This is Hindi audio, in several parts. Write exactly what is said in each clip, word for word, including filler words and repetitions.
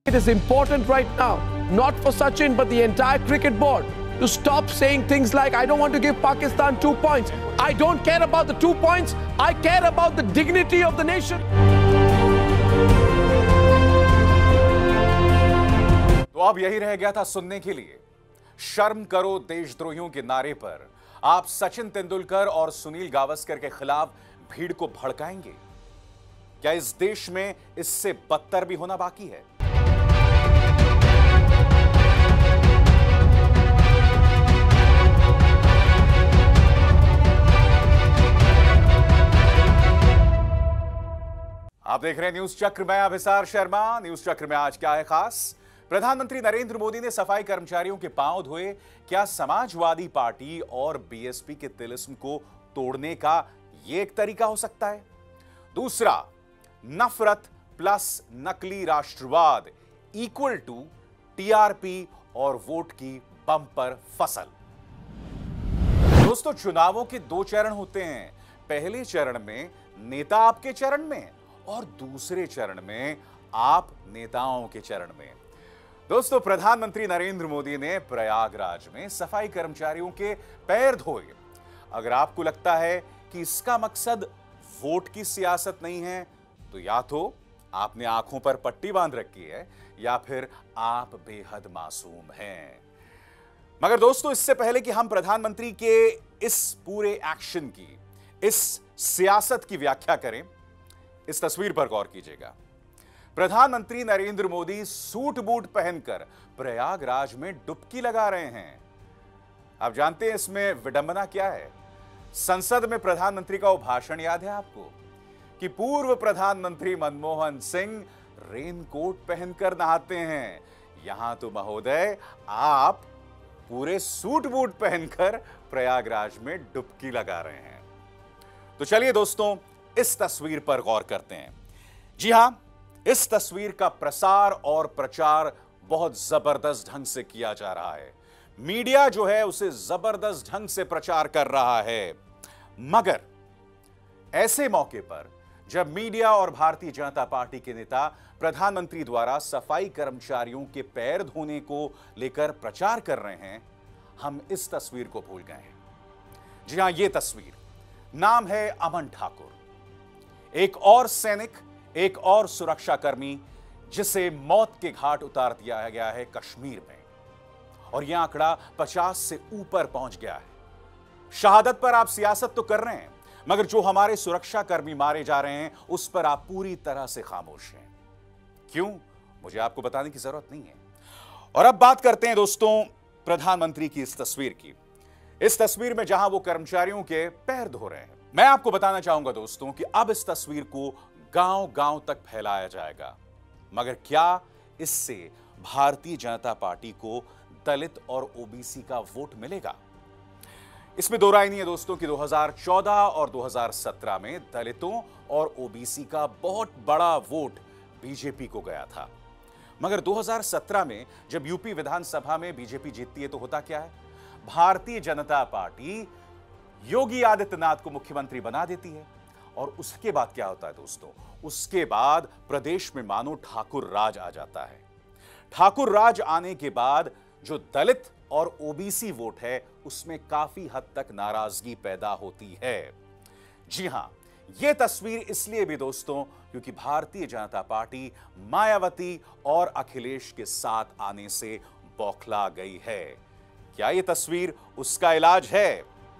It is important right now, not for Sachin, but the entire cricket board, to stop saying things like, I don't want to give Pakistan two points. I don't care about the two points. I care about the dignity of the nation. तो अब यही रह गया था सुनने के लिए। शर्म करो देशद्रोहियों के नारे पर आप सचिन तेंदुलकर और सुनील गावस्कर के खिलाफ भीड़ को भड़काएंगे? क्या इस देश में इससे बदतर भी होना बाकी है? आप देख रहे हैं न्यूज चक्र में अभिसार शर्मा। न्यूज चक्र में आज क्या है खास? प्रधानमंत्री नरेंद्र मोदी ने सफाई कर्मचारियों के पांव धोए। क्या समाजवादी पार्टी और बीएसपी के तिलिस्म को तोड़ने का यह एक तरीका हो सकता है? दूसरा, नफरत प्लस नकली राष्ट्रवाद इक्वल टू टीआरपी और वोट की बम्पर फसल। दोस्तों, चुनावों के दो चरण होते हैं। पहले चरण में नेता आपके चरण में और दूसरे चरण में आप नेताओं के चरण में। दोस्तों, प्रधानमंत्री नरेंद्र मोदी ने प्रयागराज में सफाई कर्मचारियों के पैर धोए। अगर आपको लगता है कि इसका मकसद वोट की सियासत नहीं है, तो या तो आपने आंखों पर पट्टी बांध रखी है या फिर आप बेहद मासूम हैं। मगर दोस्तों, इससे पहले कि हम प्रधानमंत्री के इस पूरे एक्शन की, इस सियासत की व्याख्या करें, इस तस्वीर पर गौर कीजिएगा। प्रधानमंत्री नरेंद्र मोदी सूट बूट पहनकर प्रयागराज में डुबकी लगा रहे हैं। आप जानते हैं इसमें विडंबना क्या है? संसद में प्रधानमंत्री का वो भाषण याद है आपको कि पूर्व प्रधानमंत्री मनमोहन सिंह रेनकोट पहनकर नहाते हैं। यहां तो महोदय आप पूरे सूट बूट पहनकर प्रयागराज में डुबकी लगा रहे हैं। तो चलिए दोस्तों, इस तस्वीर पर गौर करते हैं। जी हां, इस तस्वीर का प्रसार और प्रचार बहुत जबरदस्त ढंग से किया जा रहा है। मीडिया जो है उसे जबरदस्त ढंग से प्रचार कर रहा है। मगर ऐसे मौके पर जब मीडिया और भारतीय जनता पार्टी के नेता प्रधानमंत्री द्वारा सफाई कर्मचारियों के पैर धोने को लेकर प्रचार कर रहे हैं, हम इस तस्वीर को भूल गए हैं। जी हां, यह तस्वीर, नाम है अमन ठाकुर, एक और सैनिक, एक और सुरक्षाकर्मी जिसे मौत के घाट उतार दिया गया है कश्मीर में, और यह आंकड़ा पचास से ऊपर पहुंच गया है। शहादत पर आप सियासत तो कर रहे हैं, मगर जो हमारे सुरक्षाकर्मी मारे जा रहे हैं उस पर आप पूरी तरह से खामोश हैं। क्यों? मुझे आपको बताने की जरूरत नहीं है। और अब बात करते हैं दोस्तों प्रधानमंत्री की इस तस्वीर की। इस तस्वीर में जहां वो कर्मचारियों के पैर धो रहे हैं, मैं आपको बताना चाहूंगा दोस्तों कि अब इस तस्वीर को गांव गांव तक फैलाया जाएगा। मगर क्या इससे भारतीय जनता पार्टी को दलित और ओबीसी का वोट मिलेगा? इसमें दो राय नहीं है दोस्तों कि दो हज़ार चौदह और दो हज़ार सत्रह में दलितों और ओबीसी का बहुत बड़ा वोट बीजेपी को गया था। मगर दो हज़ार सत्रह में जब यूपी विधानसभा में बीजेपी जीतती है तो होता क्या है? भारतीय जनता पार्टी योगी आदित्यनाथ को मुख्यमंत्री बना देती है। और उसके बाद क्या होता है दोस्तों? उसके बाद प्रदेश में मानो ठाकुर राज आ जाता है। ठाकुर राज आने के बाद जो दलित और ओबीसी वोट है उसमें काफी हद तक नाराजगी पैदा होती है। जी हां, यह तस्वीर इसलिए भी दोस्तों क्योंकि भारतीय जनता पार्टी मायावती और अखिलेश के साथ आने से बौखला गई है। क्या यह तस्वीर उसका इलाज है?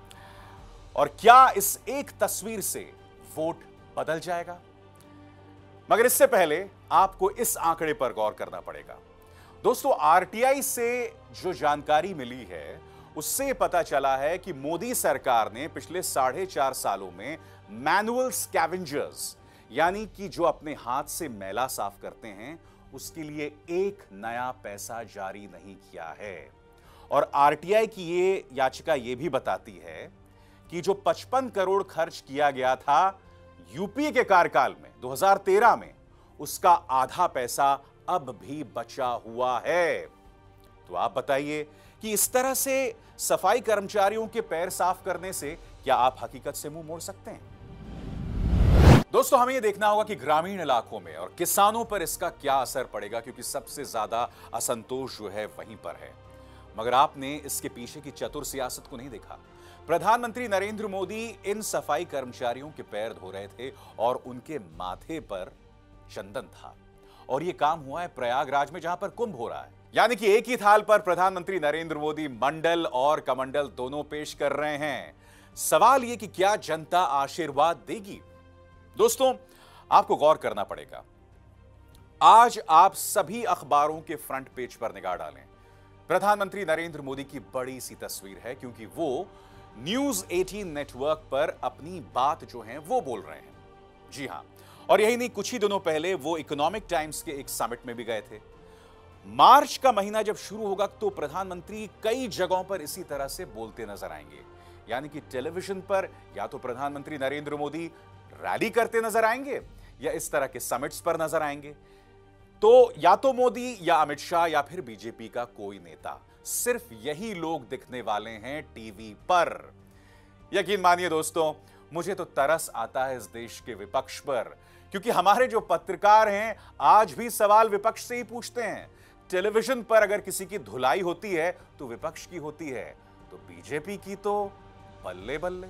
और क्या इस एक तस्वीर से वोट बदल जाएगा? मगर इससे पहले आपको इस आंकड़े पर गौर करना पड़ेगा। दोस्तों, आरटीआई से जो जानकारी मिली है उससे पता चला है कि मोदी सरकार ने पिछले साढ़े चार सालों में मैनुअल स्कैवेंजर्स, यानी कि जो अपने हाथ से मैला साफ करते हैं, उसके लिए एक नया पैसा जारी नहीं किया है। और आरटीआई की ये याचिका ये भी बताती है कि जो पचपन करोड़ खर्च किया गया था यूपीए के कार्यकाल में दो हज़ार तेरह में, उसका आधा पैसा अब भी बचा हुआ है। तो आप बताइए कि इस तरह से सफाई कर्मचारियों के पैर साफ करने से क्या आप हकीकत से मुंह मोड़ सकते हैं? दोस्तों, हमें यह देखना होगा कि ग्रामीण इलाकों में और किसानों पर इसका क्या असर पड़ेगा, क्योंकि सबसे ज्यादा असंतोष जो है वहीं पर है। मगर आपने इसके पीछे की चतुर सियासत को नहीं देखा। प्रधानमंत्री नरेंद्र मोदी इन सफाई कर्मचारियों के पैर धो रहे थे और उनके माथे पर चंदन था, और यह काम हुआ है प्रयागराज में, जहां पर कुंभ हो रहा है। यानी कि एक ही थाल पर प्रधानमंत्री नरेंद्र मोदी मंडल और कमंडल दोनों पेश कर रहे हैं। सवाल यह कि क्या जनता आशीर्वाद देगी? दोस्तों, आपको गौर करना पड़ेगा। आज आप सभी अखबारों के फ्रंट पेज पर निगाह डालें, प्रधानमंत्री नरेंद्र मोदी की बड़ी सी तस्वीर है, क्योंकि वो न्यूज अठारह नेटवर्क पर अपनी बात जो है वो बोल रहे हैं। जी हां, और यही नहीं, कुछ ही दिनों पहले वो इकोनॉमिक टाइम्स के एक समिट में भी गए थे। मार्च का महीना जब शुरू होगा तो प्रधानमंत्री कई जगहों पर इसी तरह से बोलते नजर आएंगे। यानी कि टेलीविजन पर या तो प्रधानमंत्री नरेंद्र मोदी रैली करते नजर आएंगे या इस तरह के समिट्स पर नजर आएंगे। तो या तो मोदी या अमित शाह या फिर बीजेपी का कोई नेता, सिर्फ यही लोग दिखने वाले हैं टीवी पर। यकीन मानिए दोस्तों, मुझे तो तरस आता है इस देश के विपक्ष पर, क्योंकि हमारे जो पत्रकार हैं आज भी सवाल विपक्ष से ही पूछते हैं। टेलीविजन पर अगर किसी की धुलाई होती है तो विपक्ष की होती है, तो बीजेपी की तो बल्ले बल्ले।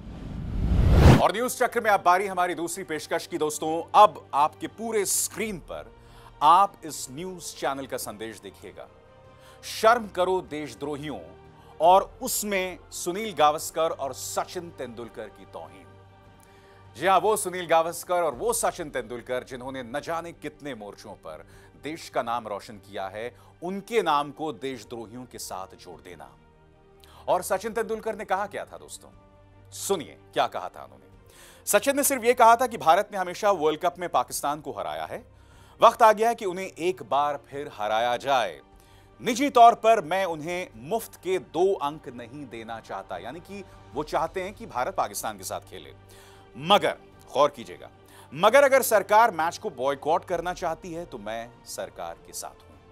और न्यूज चक्र में अब बारी हमारी दूसरी पेशकश की। दोस्तों, अब आपके पूरे स्क्रीन पर आप इस न्यूज चैनल का संदेश देखिएगा, शर्म करो देशद्रोहियों, और उसमें सुनील गावस्कर और सचिन तेंदुलकर की तौहीन। जी हां, वो सुनील गावस्कर और वो सचिन तेंदुलकर जिन्होंने न जाने कितने मोर्चों पर देश का नाम रोशन किया है, उनके नाम को देशद्रोहियों के साथ जोड़ देना। और सचिन तेंदुलकर ने कहा क्या था दोस्तों? सुनिए क्या कहा था उन्होंने। सचिन ने सिर्फ यह कहा था कि भारत ने हमेशा वर्ल्ड कप में पाकिस्तान को हराया है, वक्त आ गया है कि उन्हें एक बार फिर हराया जाए। निजी तौर पर मैं उन्हें मुफ्त के दो अंक नहीं देना चाहता, यानी कि वो चाहते हैं कि भारत पाकिस्तान के साथ खेले। मगर गौर कीजिएगा, मगर अगर सरकार मैच को बॉयकॉट करना चाहती है तो मैं सरकार के साथ हूं,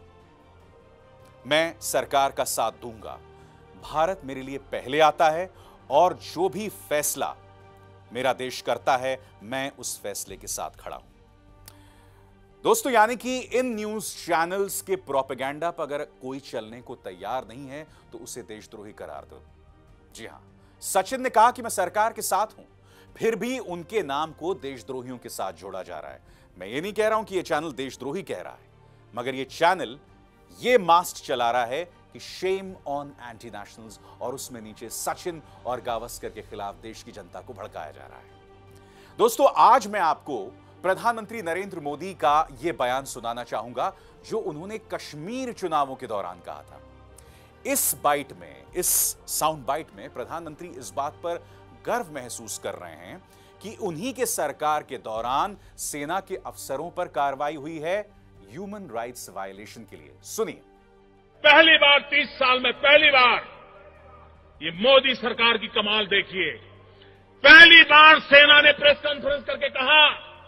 मैं सरकार का साथ दूंगा। भारत मेरे लिए पहले आता है और जो भी फैसला मेरा देश करता है, मैं उस फैसले के साथ खड़ा हूं। दोस्तों, यानी कि इन न्यूज चैनल्स के प्रोपेगेंडा पर अगर कोई चलने को तैयार नहीं है तो उसे देशद्रोही करार दो। जी हां, सचिन ने कहा कि मैं सरकार के साथ हूं, फिर भी उनके नाम को देशद्रोहियों के साथ जोड़ा जा रहा है। मैं ये नहीं कह रहा हूं कि यह चैनल देशद्रोही कह रहा है, मगर यह चैनल ये मास्ट चला रहा है कि शेम ऑन एंटी नेशनल्स, और उसमें नीचे सचिन और गावस्कर के खिलाफ देश की जनता को भड़काया जा रहा है। दोस्तों, आज मैं आपको प्रधानमंत्री नरेंद्र मोदी का यह बयान सुनाना चाहूंगा जो उन्होंने कश्मीर चुनावों के दौरान कहा था। इस बाइट में, इस साउंड बाइट में प्रधानमंत्री इस बात पर गर्व महसूस कर रहे हैं कि उन्हीं के सरकार के दौरान सेना के अफसरों पर कार्रवाई हुई है ह्यूमन राइट्स वायलेशन के लिए। सुनिए। पहली बार तीस साल में पहली बार ये मोदी सरकार की कमाल देखिए। पहली बार सेना ने प्रेस कॉन्फ्रेंस करके कहा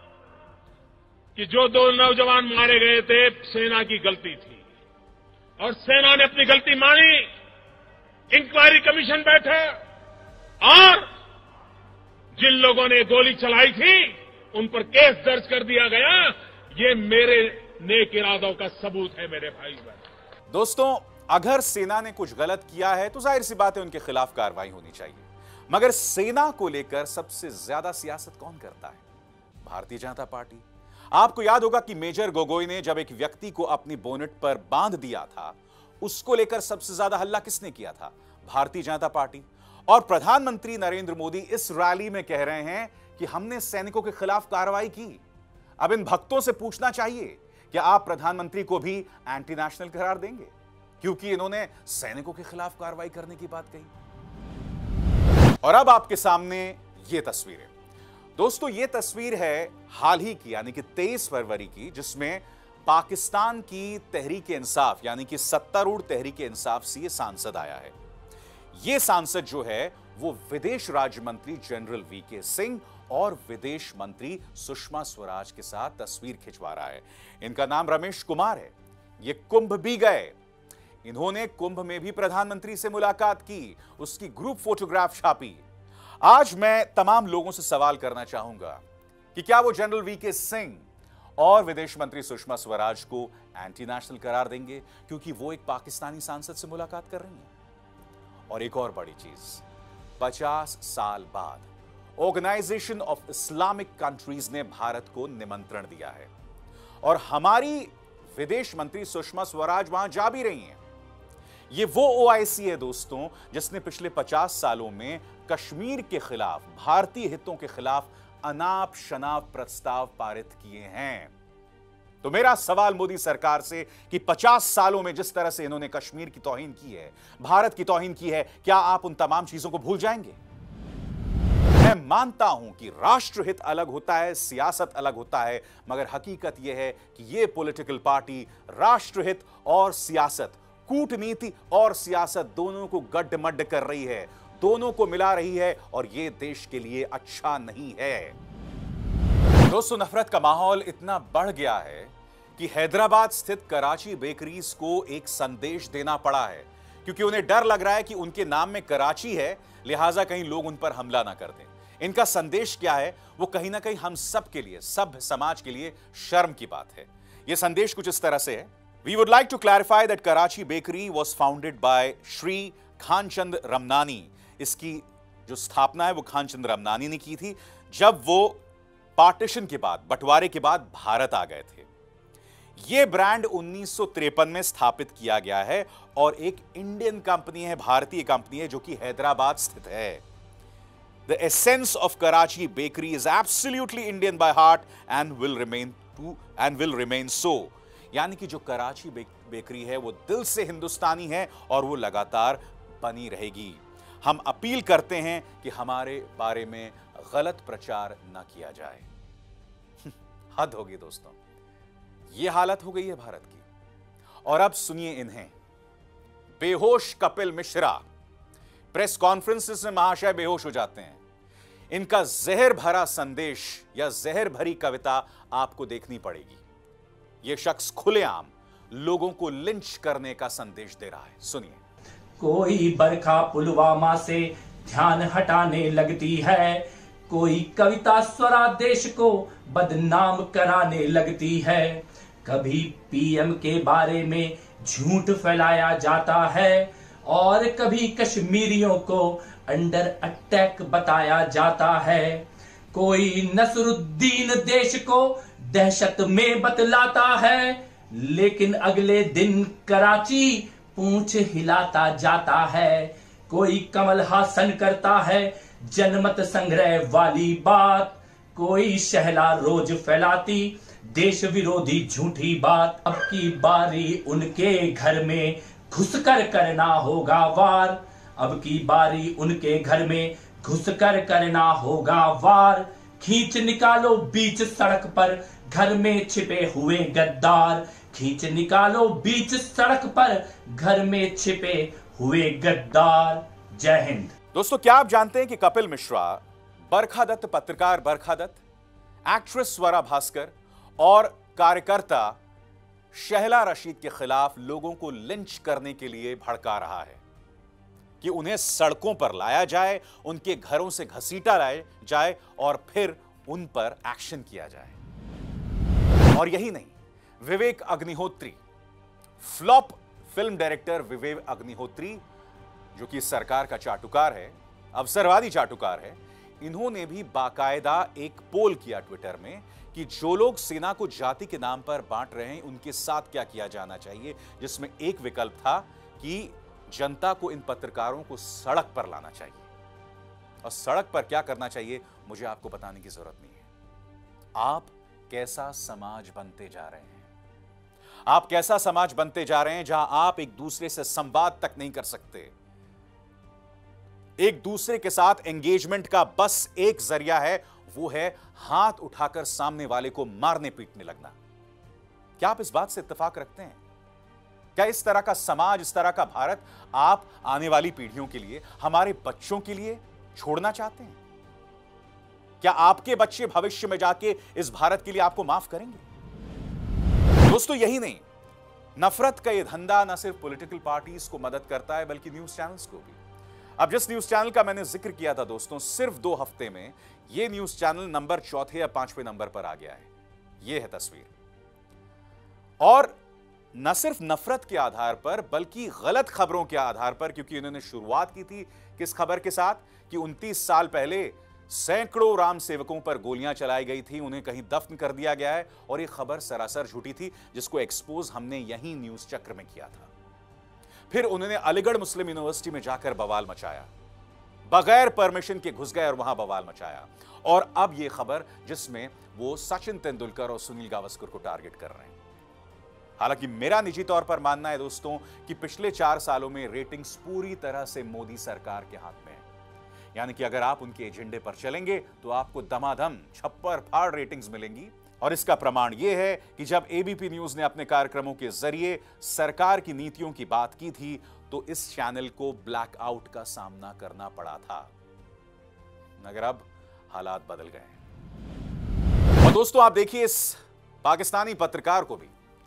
कि जो दो नौजवान मारे गए थे सेना की गलती थी, और सेना ने अपनी गलती मानी। इंक्वायरी कमीशन बैठे और जिन लोगों ने गोली चलाई थी उन पर केस दर्ज कर दिया गया। ये मेरे नेक इरादों का सबूत है मेरे भाई बहन। दोस्तों, अगर सेना ने कुछ गलत किया है तो जाहिर सी बात है उनके खिलाफ कार्रवाई होनी चाहिए, मगर सेना को लेकर सबसे ज्यादा सियासत कौन करता है? भारतीय जनता पार्टी। आपको याद होगा कि मेजर गोगोई ने जब एक व्यक्ति को अपनी बोनेट पर बांध दिया था, उसको लेकर सबसे ज्यादा हल्ला किसने किया था? भारतीय जनता पार्टी। और प्रधानमंत्री नरेंद्र मोदी इस रैली में कह रहे हैं कि हमने सैनिकों के खिलाफ कार्रवाई की। अब इन भक्तों से पूछना चाहिए कि आप प्रधानमंत्री को भी एंटी नेशनल करार देंगे, क्योंकि इन्होंने सैनिकों के खिलाफ कार्रवाई करने की बात कही। और अब आपके सामने यह तस्वीर है दोस्तों, यह तस्वीर है हाल ही की, यानी कि तेईस फरवरी की, जिसमें पाकिस्तान की तहरीक इंसाफ यानी कि सत्तारूढ़ तहरीक इंसाफ से यह सांसद आया है। यह सांसद जो है वो विदेश राज्य मंत्री जनरल वी के सिंह और विदेश मंत्री सुषमा स्वराज के साथ तस्वीर खिंचवा रहा है। इनका नाम रमेश कुमार है। ये कुंभ भी गए, इन्होंने कुंभ में भी प्रधानमंत्री से मुलाकात की, उसकी ग्रुप फोटोग्राफ छापी। आज मैं तमाम लोगों से सवाल करना चाहूंगा, कि क्या वो जनरल वीके सिंह और विदेश मंत्री सुषमा स्वराज को एंटी नेशनल करार देंगे क्योंकि वो एक पाकिस्तानी सांसद से मुलाकात कर रही हैं। और एक और बड़ी चीज, पचास साल बाद ऑर्गेनाइजेशन ऑफ इस्लामिक कंट्रीज ने भारत को निमंत्रण दिया है और हमारी विदेश मंत्री सुषमा स्वराज वहां जा भी रही हैं। ये वो ओआईसी है दोस्तों जिसने पिछले पचास सालों में कश्मीर के खिलाफ, भारतीय हितों के खिलाफ अनाप शनाप प्रस्ताव पारित किए हैं। तो मेरा सवाल मोदी सरकार से कि पचास सालों में जिस तरह से इन्होंने कश्मीर की तौहीन की है, भारत की तौहीन की है, क्या आप उन तमाम चीजों को भूल जाएंगे? मैं मानता हूं कि राष्ट्रहित अलग होता है, सियासत अलग होता है, मगर हकीकत यह है कि यह पॉलिटिकल पार्टी राष्ट्रहित और सियासत, कूटनीति और सियासत दोनों को गड्ढमड्ढ कर रही है, दोनों को मिला रही है और यह देश के लिए अच्छा नहीं है। दोस्तों, नफरत का माहौल इतना बढ़ गया है कि हैदराबाद स्थित कराची बेकरीज को एक संदेश देना पड़ा है क्योंकि उन्हें डर लग रहा है कि उनके नाम में कराची है, लिहाजा कहीं लोग उन पर हमला ना कर दें। इनका संदेश क्या है? वो कहीं ना कहीं हम सब के लिए, सभ्य समाज के लिए शर्म की बात है। यह संदेश कुछ इस तरह से है: we would like to clarify that Karachi bakery was founded by Shri Khanchand Ramnani. इसकी जो स्थापना है वो खानचंद रमनानी ने की थी जब वो पार्टीशन के बाद, बंटवारे के बाद भारत आ गए थे। यह ब्रांड उन्नीस सौ तिरपन में स्थापित किया गया है और एक इंडियन कंपनी है, भारतीय कंपनी है जो कि हैदराबाद स्थित है। The essence of Karachi bakery is absolutely Indian by heart and will remain to and will remain so. यानी कि जो कराची बेकरी है वो दिल से हिंदुस्तानी है और वो लगातार बनी रहेगी। हम अपील करते हैं कि हमारे बारे में गलत प्रचार न किया जाए। हद होगी दोस्तों, यह हालत हो गई है भारत की। और अब सुनिए इन्हें, बेहोश कपिल मिश्रा। प्रेस कॉन्फ्रेंसेस में महाशय बेहोश हो जाते हैं। इनका जहर भरा संदेश या जहर भरी कविता आपको देखनी पड़ेगी। यह शख्स खुलेआम लोगों को लिंच करने का संदेश दे रहा है। सुनिए। कोई बरखा पुलवामा से ध्यान हटाने लगती है, कोई कविता स्वरा देश को बदनाम कराने लगती है, कभी पीएम के बारे में झूठ फैलाया जाता है और कभी कश्मीरियों को अंडर अटैक बताया जाता है, कोई नसरुद्दीन देश को दहशत में बतलाता है, लेकिन अगले दिन कराची पूंछ हिलाता जाता है, कोई कमल हासन करता है जनमत संग्रह वाली बात, कोई शहला रोज फैलाती देश विरोधी झूठी बात। अब की बारी उनके घर में घुसकर करना होगा वार, अब की बारी उनके घर में घुसकर करना होगा वार, खींच निकालो बीच सड़क पर घर में छिपे हुए गद्दार, खींच निकालो बीच सड़क पर घर में छिपे हुए गद्दार। जय हिंद। दोस्तों, क्या आप जानते हैं कि कपिल मिश्रा, बरखा दत्त, पत्रकार बरखा दत्त, एक्ट्रेस स्वरा भास्कर और कार्यकर्ता शहला रशीद के खिलाफ लोगों को लिंच करने के लिए भड़का रहा है कि उन्हें सड़कों पर लाया जाए, उनके घरों से घसीटा लाया जाए और फिर उन पर एक्शन किया जाए। और यही नहीं, Vivek Agnihotri, flop film director Vivek Agnihotri जो कि सरकार का चाटुकार है, अवसरवादी चाटुकार है, इन्होंने भी बाकायदा एक पोल किया ट्विटर में कि जो लोग सेना को जाति के नाम पर बांट रहे हैं उनके साथ क्या किया जाना चाहिए, जिसमें एक विकल्प था कि जनता को, इन पत्रकारों को सड़क पर लाना चाहिए। और सड़क पर क्या करना चाहिए मुझे आपको बताने की जरूरत नहीं है। आप कैसा समाज बनते जा रहे हैं, आप कैसा समाज बनते जा रहे हैं जहां आप एक दूसरे से संवाद तक नहीं कर सकते। एक दूसरे के साथ एंगेजमेंट का बस एक जरिया है, वो है हाथ उठाकर सामने वाले को मारने पीटने लगना। क्या आप इस बात से इत्तेफाक रखते हैं? क्या इस तरह का समाज, इस तरह का भारत आप आने वाली पीढ़ियों के लिए, हमारे बच्चों के लिए छोड़ना चाहते हैं? क्या आपके बच्चे भविष्य में जाके इस भारत के लिए आपको माफ करेंगे? दोस्तों, यही नहीं, नफरत का यह धंधा न सिर्फ पॉलिटिकल पार्टीज को मदद करता है बल्कि न्यूज चैनल्स को भी। अब जिस न्यूज चैनल का मैंने जिक्र किया था दोस्तों, सिर्फ दो हफ्ते में यह न्यूज चैनल नंबर चौथे या पांचवें नंबर पर आ गया है। यह है तस्वीर। और न सिर्फ नफरत के आधार पर बल्कि गलत खबरों के आधार पर, क्योंकि इन्होंने शुरुआत की थी किस खबर के साथ कि उनतीस साल पहले सैकड़ों राम सेवकों पर गोलियां चलाई गई थी, उन्हें कहीं दफन कर दिया गया है, और यह खबर सरासर झूठी थी, जिसको एक्सपोज हमने यहीं न्यूज चक्र में किया था। फिर उन्होंने अलीगढ़ मुस्लिम यूनिवर्सिटी में जाकर बवाल मचाया, बगैर परमिशन के घुस गए और वहां बवाल मचाया। और अब यह खबर जिसमें वो सचिन तेंदुलकर और सुनील गावस्कर को टारगेट कर रहे हैं। हालांकि मेरा निजी तौर पर मानना है दोस्तों कि पिछले चार सालों में रेटिंग्स पूरी तरह से मोदी सरकार के हाथ में है। यानी कि अगर आप उनके एजेंडे पर चलेंगे तो आपको दमादम छप्पर फाड़ रेटिंग्स मिलेंगी। और इसका प्रमाण यह है कि जब एबीपी न्यूज ने अपने कार्यक्रमों के जरिए सरकार की नीतियों की बात की थी तो इस चैनल को ब्लैकआउट का सामना करना पड़ा था, मगर अब हालात बदल गए। और दोस्तों आप देखिए इस पाकिस्तानी पत्रकार को भी।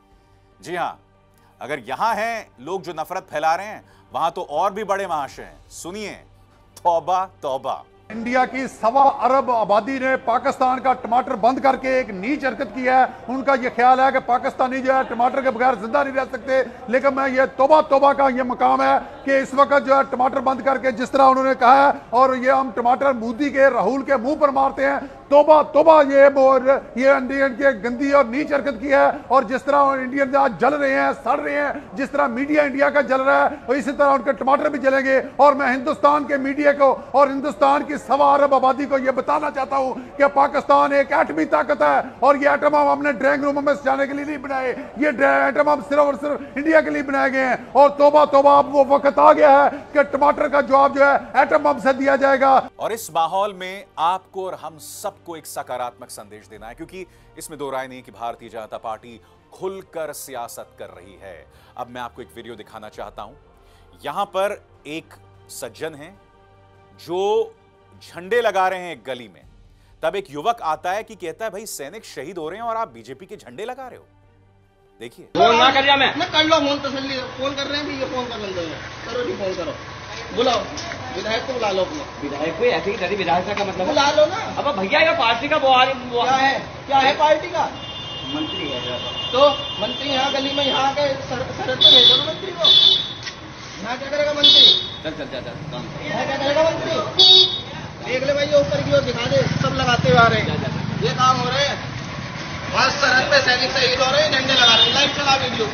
जी हां, अगर यहां हैं लोग जो नफरत फैला रहे हैं, वहां तो और भी बड़े महाशय हैं। सुनिए, तौबा तौबा। इंडिया की सवा अरब आबादी ने पाकिस्तान का टमाटर बंद करके एक नीच हरकत की है। उनका यह ख्याल है कि पाकिस्तानी जो है टमाटर के बगैर जिंदा नहीं रह सकते। लेकिन मैं ये तौबा तौबा का ये मकाम है कि इस वक्त जो है टमाटर बंद करके जिस तरह उन्होंने कहा है, और ये हम टमाटर मोदी के राहुल के मुंह पर मारते हैं। तौबा तौबा, ये ये इंडियन की गंदी और नीच हरकत की है। और जिस तरह इंडियन आज जल रहे हैं, सड़ रहे हैं, जिस तरह मीडिया इंडिया का जल रहा है, और इसी तरह उनके टमाटर भी जलेंगे। और मैं हिंदुस्तान के मीडिया को और हिंदुस्तान की सवा अरब आबादी को यह बताना चाहता हूं कि पाकिस्तान एक एटमी ताकत है, और ये एटम हम अपने ड्राइंग रूम में जाने के लिए नहीं बनाए। ये एटम हम सिर्फ और सिर्फ इंडिया के लिए बनाए गए हैं। और तौबा तौबा, अब वो वक्त आ गया है कि टमाटर का जवाब जो है एटम बम से दिया जाएगा। और इस माहौल में आपको और हम सबको एक सकारात्मक संदेश देना है, क्योंकि इसमें दो राय नहीं कि भारतीय जनता पार्टी खुलकर सियासत कर रही है। अब मैं आपको एक वीडियो दिखाना चाहता हूं। यहां पर एक सज्जन है जो झंडे लगा रहे हैं एक गली में। तब एक युवक आता है कि कहता है भाई सैनिक शहीद हो रहे हैं और आप बीजेपी के झंडे लगा रहे हो। देखिए, फोन ना कर मैं मैं कर लो फोन, तसल्ली फोन कर रहे हैं, ये फोन कर लेंगे। करो जी, फोन करो, बुलाओ विधायक को, बुला लो अपने विधायक को। ऐसे ही करी विधायक का मतलब बुला लो ना। अब भैया ये पार्टी का वो क्या है, क्या है पार्टी का मंत्री है, तो मंत्री यहाँ गली में यहाँ के सरहद पे भेजो ना मंत्री को। यहाँ क्या करेगा मंत्री? चल चल चल काम यहाँ क्या करेगा मंत्री? देख ले भाई, ये ऊपर की ओर दिखा दे, सब लगाते हुए आ रहे हैं, ये काम हो रहे हैं। वहां सरहद पे सैनिक शहीद हो रहे हैं, झंडे लगा रहे हैं, लाइव चला वीडियो।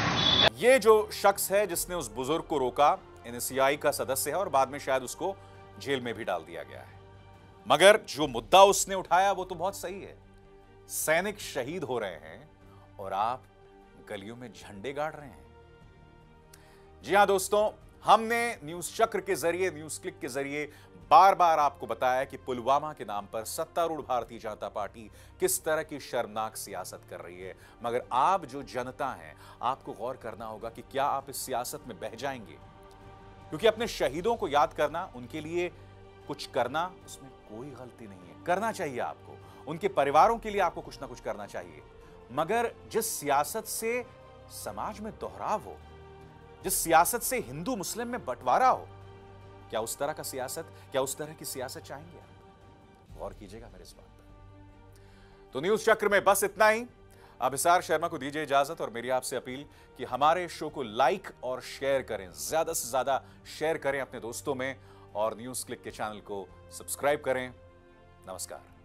ये जो शख्स है जिसने उस बुजुर्ग को रोका, एनएसयूआई का सदस्य है और बाद में शायद उसको जेल में भी डाल दिया गया है। मगर जो मुद्दा उसने उठाया वो तो बहुत सही है। सैनिक शहीद हो रहे हैं और आप गलियों में झंडे गाड़ रहे हैं। जी हां दोस्तों, हमने न्यूज चक्र के जरिए, न्यूज क्लिक के जरिए बार बार आपको बताया कि पुलवामा के नाम पर सत्तारूढ़ भारतीय जनता पार्टी किस तरह की शर्मनाक सियासत कर रही है। मगर आप जो जनता हैं, आपको गौर करना होगा कि क्या आप इस सियासत में बह जाएंगे, क्योंकि अपने शहीदों को याद करना, उनके लिए कुछ करना, उसमें कोई गलती नहीं है। करना चाहिए आपको, उनके परिवारों के लिए आपको कुछ ना कुछ करना चाहिए। मगर जिस सियासत से समाज में दोहराव हो, जिस सियासत से हिंदू मुस्लिम में बंटवारा हो, क्या उस तरह का सियासत, क्या उस तरह की सियासत चाहेंगे आप? गौर कीजिएगा मेरे इस बात पर। तो न्यूज चक्र में बस इतना ही। अब हिसार शर्मा को दीजिए इजाजत, और मेरी आपसे अपील कि हमारे शो को लाइक और शेयर करें, ज्यादा से ज्यादा शेयर करें अपने दोस्तों में, और न्यूज क्लिक के चैनल को सब्सक्राइब करें। नमस्कार।